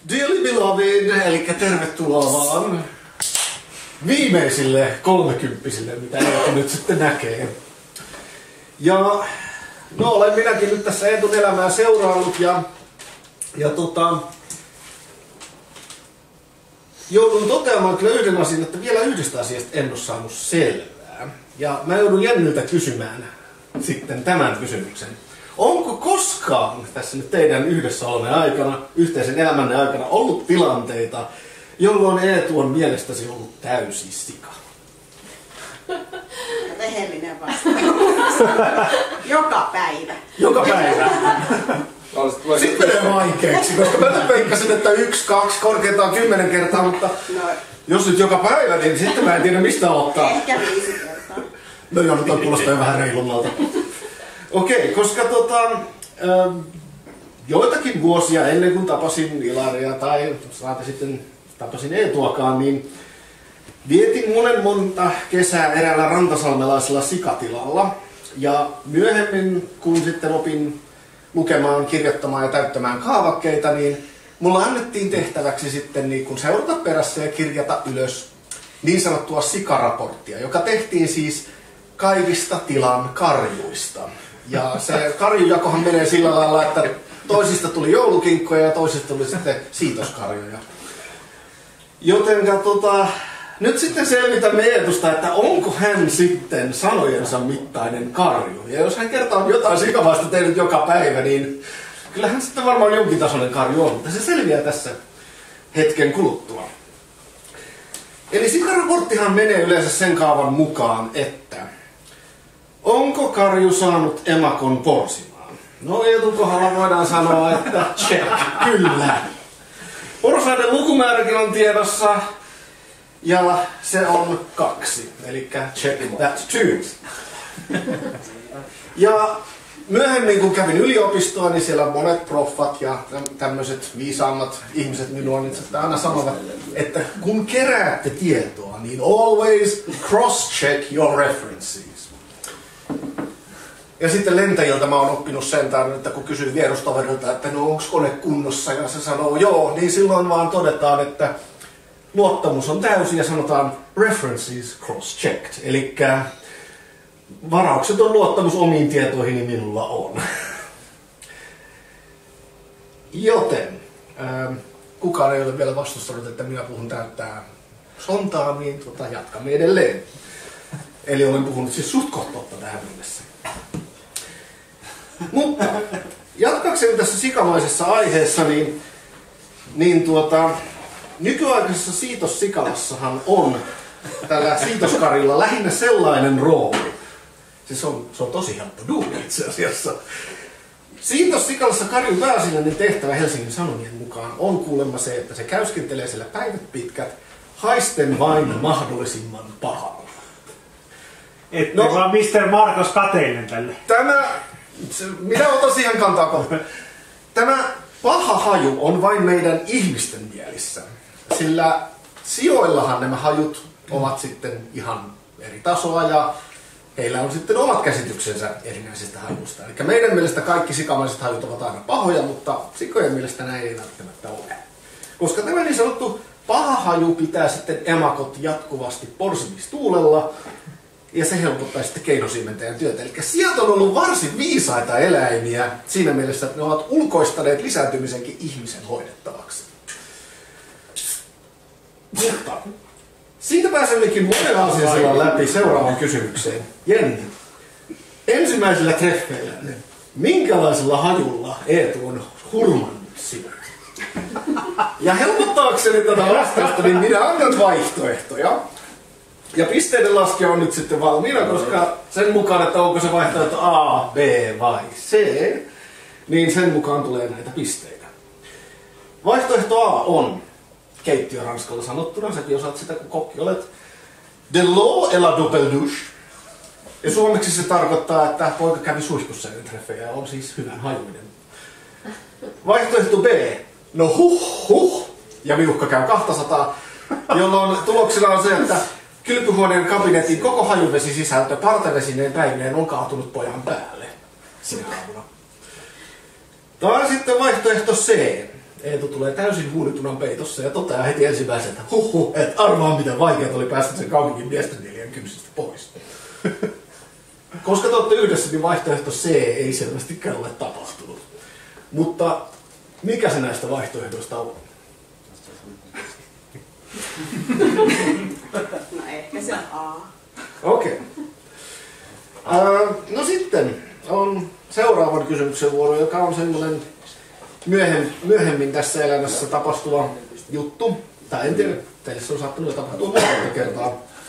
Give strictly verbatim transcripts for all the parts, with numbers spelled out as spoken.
Dearly beloved, eli tervetuloa vaan viimeisille kolmekymppisille, mitä Eetu nyt sitten näkee. Ja no olen minäkin nyt tässä Eetun elämää seuraillut ja, ja tota, joudun toteamaan kyllä yhden asian, että vielä yhdestä asiasta en ole saanut selvää. Ja mä joudun Jenniltä kysymään sitten tämän kysymyksen. Onko koskaan tässä nyt teidän yhdessä olonne aikana, yhteisen elämänne aikana ollut tilanteita, jolloin Eetu on mielestäsi ollut täysi sika? Rehellinen vastaus. Joka päivä. Joka päivä? Sitten menee vaikeaksi, koska mä nyt peikkasin, että yksi, kaksi, korkeintaan kymmenen kertaa, mutta no, jos nyt joka päivä, niin sitten mä en tiedä mistä aloittaa. Ehkä viisi kertaa. No joo, nyt on kuulostaa jo vähän reilummalta. Okei, koska tota, ähm, joitakin vuosia ennen kuin tapasin Ilaria tai saati sitten tapasin Eetuakaan, niin vietin monen monta kesää eräällä rantasalmelaisella sikatilalla. Ja myöhemmin, kun sitten opin lukemaan, kirjoittamaan ja täyttämään kaavakkeita, niin mulla annettiin tehtäväksi sitten niin kun seurata perässä ja kirjata ylös niin sanottua sikaraporttia, joka tehtiin siis kaikista tilan karjuista. Ja se karjujakohan menee sillä lailla, että toisista tuli joulukinkkoja ja toisista tuli sitten siitoskarjoja. Jotenka tota, nyt sitten selvitämme Eetusta, että onko hän sitten sanojensa mittainen karju. Ja jos hän kertaa jotain sikavaista tehnyt joka päivä, niin kyllähän sitten varmaan jonkin tasoinen karju on, mutta se selviää tässä hetken kuluttua. Eli sikaraporttihan menee yleensä sen kaavan mukaan, että onko karju saanut emakon porsimaan? No Eetun kohdalla voidaan sanoa, että check, kyllä. Porsaiden lukumääräkin on tiedossa ja se on kaksi, eli check that too. Ja myöhemmin kun kävin yliopistoa, niin siellä monet proffat ja tämmöiset viisaammat ihmiset minua niin aina sanovat, että kun keräätte tietoa, niin always cross-check your references. Ja sitten lentäjiltä mä oon oppinut sentään, että kun kysyy vierustoverilta, että no onko kone kunnossa, ja se sanoo joo, niin silloin vaan todetaan, että luottamus on täysin ja sanotaan references cross-checked. Eli varaukseton luottamus omiin tietoihin minulla on. Joten ähm, kukaan ei ole vielä vastustanut, että minä puhun täyttää sontaa, niin tota, jatkamme edelleen. Eli olen puhunut siis suht koht totta tähän mennessä. Mutta jatkakseni tässä sikamaisessa aiheessa, niin, niin tuota, nykyaikaisessa siitossikalassahan on tällä siitoskarilla lähinnä sellainen rooli. Siis on, se on tosi helppo duuni itse asiassa. Siitossikalassa karjun pääasiallinen tehtävä Helsingin Sanomien mukaan on kuulemma se, että se käyskentelee siellä päivät pitkät, haisten vain mahdollisimman pahaa. Ette no, vaan mister Marcos kateinen tälle. Tämä, minä otan siihen kantaa kohta. Tämä paha haju on vain meidän ihmisten mielissä. Sillä sioillahan nämä hajut ovat sitten ihan eri tasoa ja heillä on sitten omat käsityksensä erinäisistä hajuista. Eli meidän mielestä kaikki sikamaiset hajut ovat aina pahoja, mutta sikojen mielestä näin ei välttämättä ole. Koska tämä niin sanottu paha haju pitää sitten emakot jatkuvasti porsimistuulella ja se helpottaa sitten keinosiimentajan työtä. Eli sijat on ollut varsin viisaita eläimiä siinä mielessä, että ne ovat ulkoistaneet lisääntymisenkin ihmisen hoidettavaksi. Mutta siitä pääsemmekin monen asian läpi seuraavaan kysymykseen. Jenni, ensimmäisellä treffeillä, minkälaisella hajulla Eetu on hurmannut sinut? Ja helpottaakseni tätä vastausta, niin minä annan vaihtoehtoja. Ja pisteiden laskija on nyt sitten valmiina, koska sen mukaan, että onko se vaihtoehto A, B vai C, niin sen mukaan tulee näitä pisteitä. Vaihtoehto A on keittiöranskalla sanottuna, säkin osaat sitä kun kokki olet, de l'eau et la double douche. Ja suomeksi se tarkoittaa, että poika kävi suihkussa ennen treffejä ja on siis hyvän hajuinen. Vaihtoehto B, no huh huh, ja viuhka käy kaksisataa, jolloin tuloksena on se, että kylpyhuoneen kabinetin koko hajuvesisisältö partavesineen päivineen on kaatunut pojan päälle sinä aamuna. Tai sitten vaihtoehto C. Eetu tulee täysin huulitunan peitossa ja toteaa heti ensimmäisenä, että huhhuh, et arvaa miten vaikeaa oli päästä sen kaupungin miesten neljän kynsistä pois. Koska te olette yhdessä, niin vaihtoehto C ei selvästikään ole tapahtunut. Mutta mikä se näistä vaihtoehdoista on? No ehkä se on A. Okei. Okay. Uh, no sitten on seuraavan kysymyksen vuoro, joka on semmoinen myöhemmin, myöhemmin tässä elämässä tapahtuva juttu. Tai en tiedä, teille se on saattanut jo tapahtua monta kertaa.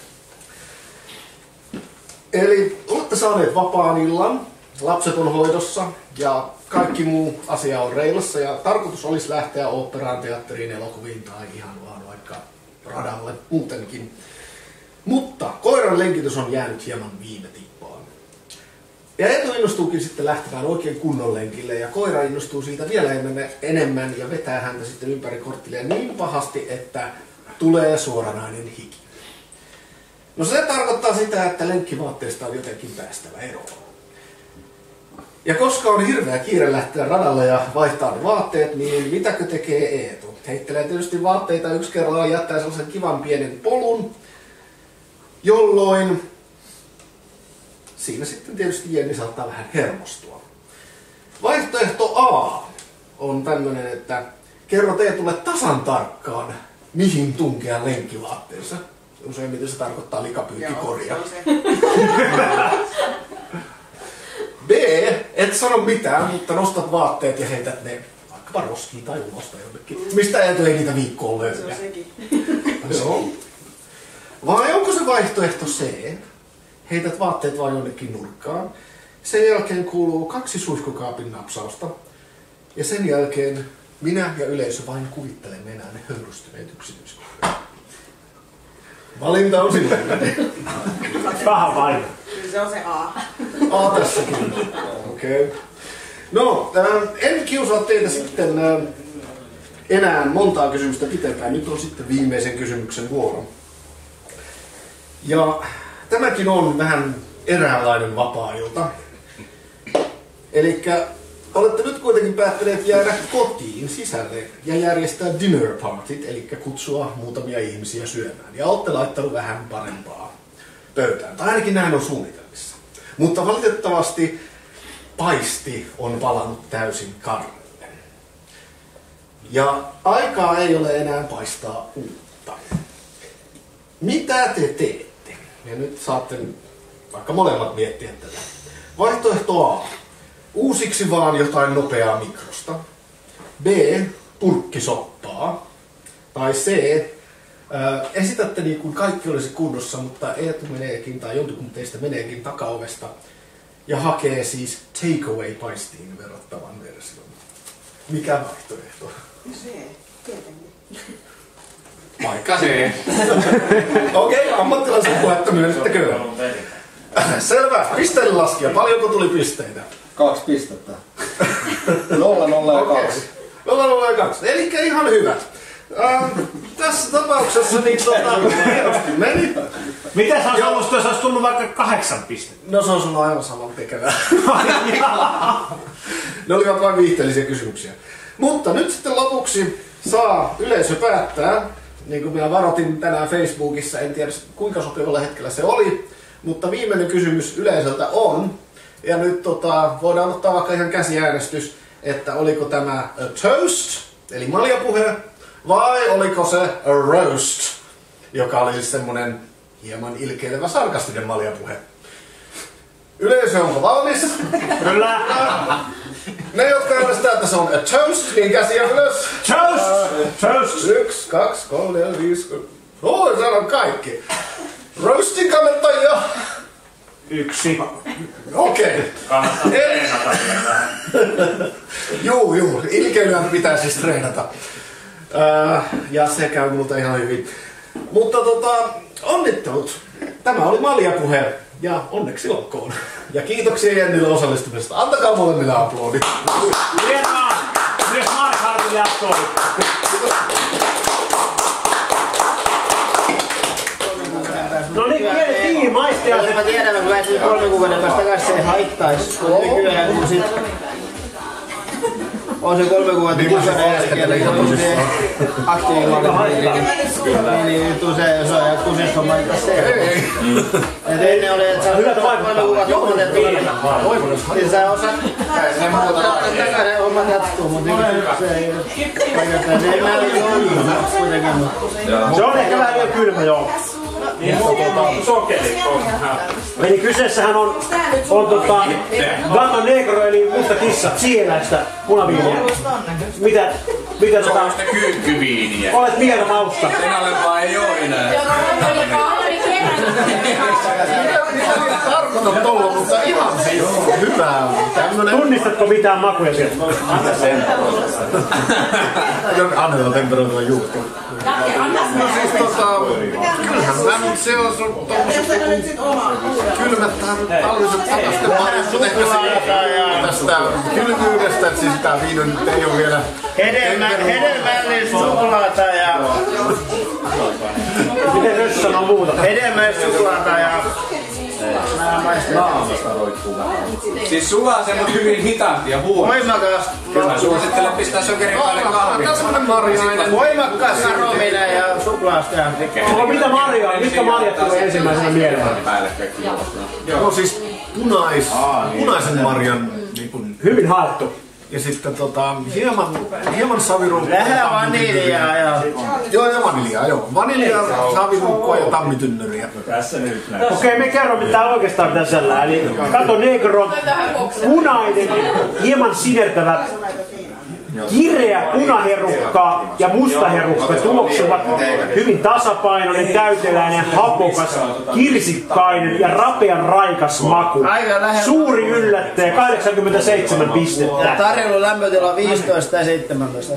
Eli olette saaneet vapaan illan, lapset on hoidossa ja kaikki muu asia on reilassa ja tarkoitus olisi lähteä oopperaan, teatteriin, elokuviin tai ihan vaan vaikka radalle muutenkin. Mutta koiran lenkitys on jäänyt hieman viime tippaan. Ja Eetu innostuukin sitten lähtemään oikein kunnon lenkille ja koira innostuu siitä vielä enemmän ja vetää häntä sitten ympäri korttelia niin pahasti, että tulee suoranainen hiki. No se tarkoittaa sitä, että lenkkivaatteesta on jotenkin päästävä eroon. Ja koska on hirveä kiire lähteä radalle ja vaihtaa ne vaatteet, niin mitäkö tekee Eetu? Heittelee tietysti vaatteita yksi kerrallaan ja jättää sellaisen kivan pienen polun, jolloin siinä sitten tietysti Jenni saattaa vähän hermostua. Vaihtoehto A on tämmöinen, että kerrot Eetulle tasan tarkkaan, mihin tunkea lenkkivaatteensa. Useimmiten se tarkoittaa likapyykkikoria. B, et sano mitään, mutta nostat vaatteet ja heität ne vaikkapa roskiin tai ulosta jonnekin. Mistä Eetu ei niitä viikkoon löydä? Se on sekin. Joo. Vai onko se vaihtoehto C? Heität vaatteet vaan jonnekin nurkkaan. Sen jälkeen kuuluu kaksi suihkukaapin napsausta. Ja sen jälkeen minä ja yleisö vain kuvittelemme enää ne höyrystyneet yksityiskohdat. Valinta on sinne. Vähän vain. Kyllä se on se A. A tässäkin. Okei. Okay. No, äh, en kiusaa teitä sitten äh, enää montaa kysymystä pitempään. Nyt on sitten viimeisen kysymyksen vuoro. Ja tämäkin on vähän eräänlainen vapaa-ilta. Elikkä olette nyt kuitenkin päättäneet jäädä kotiin sisälle ja järjestää dinner partit, eli kutsua muutamia ihmisiä syömään. Ja olette laittanut vähän parempaa pöytään, tai ainakin näin on suunnitelmissa. Mutta valitettavasti paisti on palannut täysin karrelle. Ja aikaa ei ole enää paistaa uutta. Mitä te teette? Ja nyt saatte vaikka molemmat miettiä tätä. Vaihtoehto A. Uusiksi vaan jotain nopeaa mikrosta. B. Purkkisoppaa. Tai C. Äh, esitätte niin kuin kaikki olisi kunnossa, mutta Eetu meneekin tai jonkun teistä meneekin takaovesta ja hakee siis takeaway paistiin verrattavan version. Mikä vaihtoehto? Se, tietenkin. Vaikka se. Okei, okay, ammattilaisen puhetta myönnettäkö? Selvä. Pisteenlaskija. Paljonko tuli pisteitä? Kaksi pistettä. Nolla, nolla ja Okay. kaksi. Nolla, nolla ja kaksi. Elikkä ihan hyvä. Äh, tässä tapauksessa niin tota, hienosti meni. Mitä sä olisi ollut, jos olisi tullut vaikka kahdeksan pistettä? No se on sun aivan saman tekevää. Ne olivat vain viihteellisiä kysymyksiä. Mutta nyt sitten lopuksi saa yleisö päättää. Niin kuin minä varoitin tänään Facebookissa, en tiedä kuinka sopivalla hetkellä se oli. Mutta viimeinen kysymys yleisöltä on, ja nyt tota, voidaan ottaa vaikka ihan käsiäänestys, että oliko tämä a toast, eli maljapuhe, vai oliko se a roast, joka oli siis semmonen hieman ilkeilevä sarkastinen maljapuhe. Yleisö onko valmis? Kyllä! Ne, jotka äänestää, että se on a toast, niin käsiä ylös. Toast! Toast! Yksi, kaksi, kolme, neljä, viisi. Oi, sanon kaikki. Roastin kannattajia. Yksi. Okei. Kannattaa treenata tätä. Juu, juu. Ilkeilyä pitää siis treenata. Äh, ja se käy multa ihan hyvin. Mutta tota, onnittelut. Tämä oli maljapuhe. Ja onneksi olkoon. Ja kiitoksia Jennille osallistumisesta. Antakaa molemmille aplodit. Hienoa! Myös Mark Hartille jatkoi. No niin, kiinni maistia. Jos mä tiedän, että mä pääsin kolmen kuukauden päästä kanssa, se ei haittaisi. Kun nykyään kun sit on se kolme kuukautta kysyä jälkeen, eli kun se aktiivimalli niin tuu se, se on ja kusessa on mainita se. Et ennen oli, että sä oot hyvät kolme kuukautta omatettu, niin sä osaat takaisin hommat jatkuu, mutta se ei oikeastaan, se ei määrin ole kuitenkin. Se on ehkä vähän liian kylmä, joo. Sokeli on. Eli kyseessähän on, on tota, Gato Negro eli musta kissa, sieläistä punaviiniä. Mitä, mitä tota... Sitä kyykkyviiniä. Olet vielä mausta. En ole vaan ei oo enää. Tarkoitan tolla, mutta ihan siis hyvää. Tämmönen... Tunnistatko mitään makuja sieltä? Anna sen. Annetaan temperatuura juuttu. No siis tota... Kyllähän mä nyt se on tommoset kylmät tähän talviset satasten marjat tästä kylmyydestä, että siis tää viino nyt ei oo vielä... Hedelmällistä suklaata ja... Miten Rössä sanoo muuta? Hedelmällistä suklaata ja... Siis sulaa se mut hyvin hitaasti ja huono. Voimakas. Mä suosittelen pistää sokerin päälle kahvia. Voimakas arominen ja suklaasta ja... Onko mitä marjaa? Mitkä marjat tulee ensimmäisenä mieleen? No siis punais, punaisen marjan niin kun, Hyvin haettu. ja sitten tota, hieman, hieman saviruukkoa. Vähän vaniljaa ja... Joo, ja vaniljaa, joo. Vaniljaa, saviruukkoa ja tammitynnyriä. Okei, okay, me kerromme mitä oikeastaan pitäisi olla. Eli Gato Negro, punainen, hieman sinertävä, kireä punaherukka ja mustaherukka tuoksuvat hyvin tasapainoinen, täyteläinen, hapokas, kirsikkainen ja rapean raikas maku. Suuri yllättäjä, kahdeksankymmentäseitsemän pistettä. Tarjolla lämpötila viisitoista ja seitsemäntoista.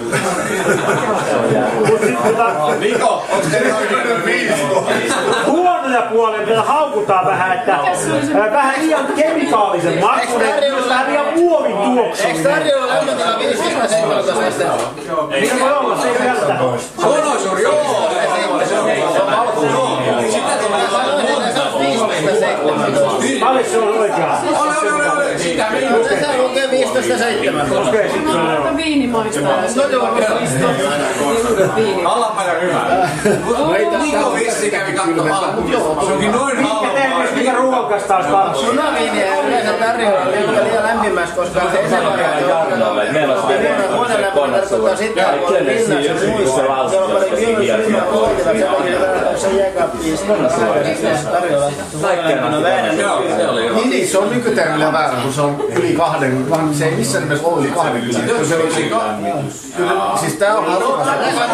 Niko, onks se noin viisitoista? Huonoja puolen vielä haukutaan vähän, että äh, vähän liian kemikaalisen makuinen, myös vähän liian muovin tuoksuinen. Eikö tarjolla lämpötila viisitoista ja seitsemäntoista? Mikä voi olla? Se ei välttämättä. Konosur, joo! Paljon se on oikeaa? Ole, ole, ole! Sitä minusta. Se lukee viisitoista ja seitsemäntoista. Okei, sitten se on. Viini maistaa. Allapaja hyvä. Niko vissi kävi kattomalla. Se onkin noin halpaa. Mikä ruokas taas taas? Punaviiniä yleensä tarjolla liian lämpimässä, koska se esävariaatio on huono lämpö tarkoittaa sitä, että kun linnassa muissa, jolloin paljon kylmyysryhmää kultivat sen jääkaappiin tarjolla. No väärän. Niin, niin, se on nykytermillä väärä, kun se on yli kahden, se ei missään nimessä ole yli kahden kyllä. Se on siis tää on harvaa.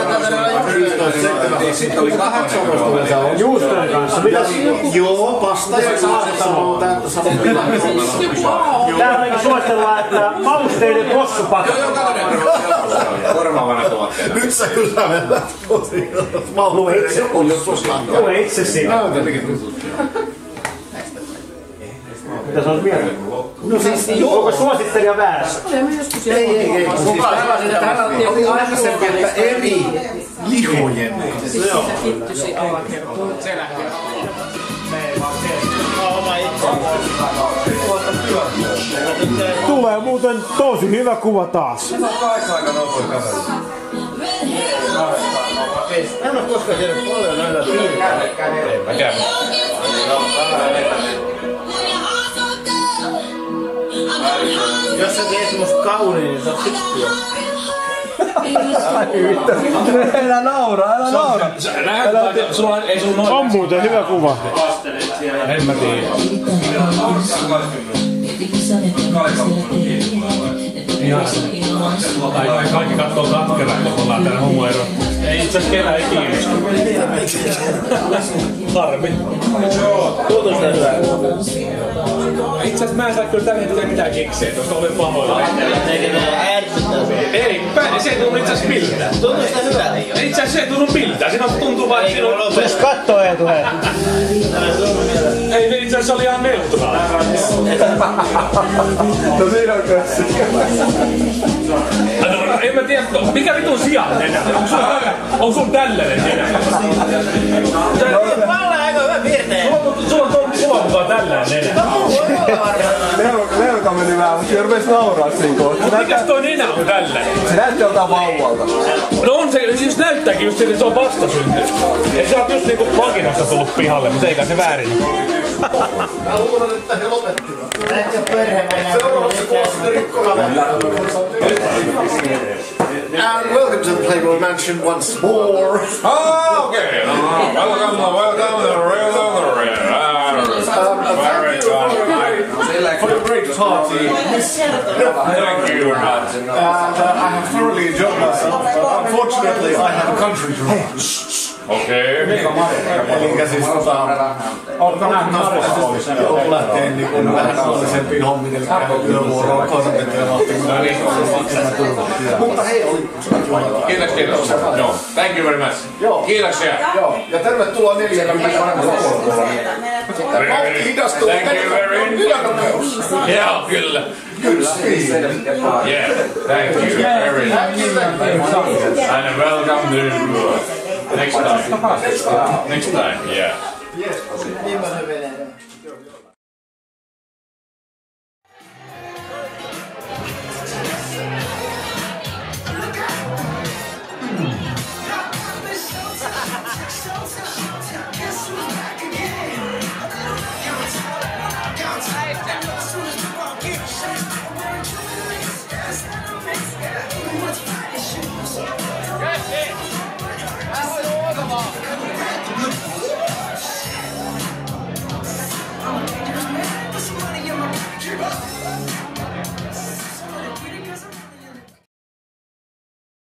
Sitten oli kahdeksantoista. Juustojen kanssa. Mitäs? Joo, pasta ja samoo pila. Täällä aika suositellaan, että mausteiden kossupakka. Korvaavana tuotteena. Nyt sä kyllä vedät tosi. Lue itse. Lue itse siinä. Mitä sä oot mieltä? No siis Onko suosittelija väärässä? ei, ei, ei. Siis täällä oli aikaisemmin, että eri Lihojen. Tulee muuten tosi hyvä kuva taas. en ole koskaan siellä paljon näitä piirteitä. Jos sä teet musta kauniin, niin sä oot sittiä. Älä naura, älä naura. On muuten hyvä kuva. En mä tiedä. Kaikki kattoo katkeraan, kun ollaan täällä homoero. Ei itse asiassa kerran ei kiinnosta. Harmi. Tuntuu sitä hyvää. Itse asiassa mä en saa kyllä tällä hetkellä mitään keksiä, koska olen pahoilla. Ei, päin, se ei tunnu itse asiassa miltään. Tuntuu sitä hyvää. Itse asiassa se ei tunnu miltään. Siinä tuntuu vaan, että siinä on... Jos kattoo Eetu hei. Ei, ne itse asiassa oli ihan neutraali. No siinä on kössi. No, en mä tiedä, mikä vitun sijaan nenä? Onko sun, on sun tällainen nenä? Mä olen aika hyvä piirtein. Sulla on tuon kuvan mukaan tällainen nenä. Leuka meni vähän, mutta se rupesi nauraa siinä kohtaa. Mikäs toi nenä on tälleen? Se näytti joltain vauvalta. No on se, siis näyttääkin just siltä, että se on vastasyntynyt. Et sä oot just niinku vakinasta tullut pihalle, mutta eikä se väärin. Mä luulen, että he lopettivat. Näitä perhe mennään. Seuraavassa kuvassa Rikkola. And welcome to the Playboy Mansion once more. Oh, okay. Uh, welcome, welcome, the real, the real. Very good. For a great party. Thank you very much. And uh, I have thoroughly enjoyed myself, but unfortunately I have a country to run. Okei. Elikkä siis tota... Ootko nähnyt joku lähtee niin vähän nallisempiin hommiin, eli yövuoroon konsertit ja vahti. Mutta hei, oli... Kiitos, kiitos. Joo, thank you very much. Joo. Kiitoksia. Joo, ja tervetuloa neljäkymmentä paremmalla puolella. Vauhti hidastuu. Thank you very much. Joo, kyllä. Good speed. Yeah, thank you very much. And welcome to next time. Next time, yeah. Niin mä se menee.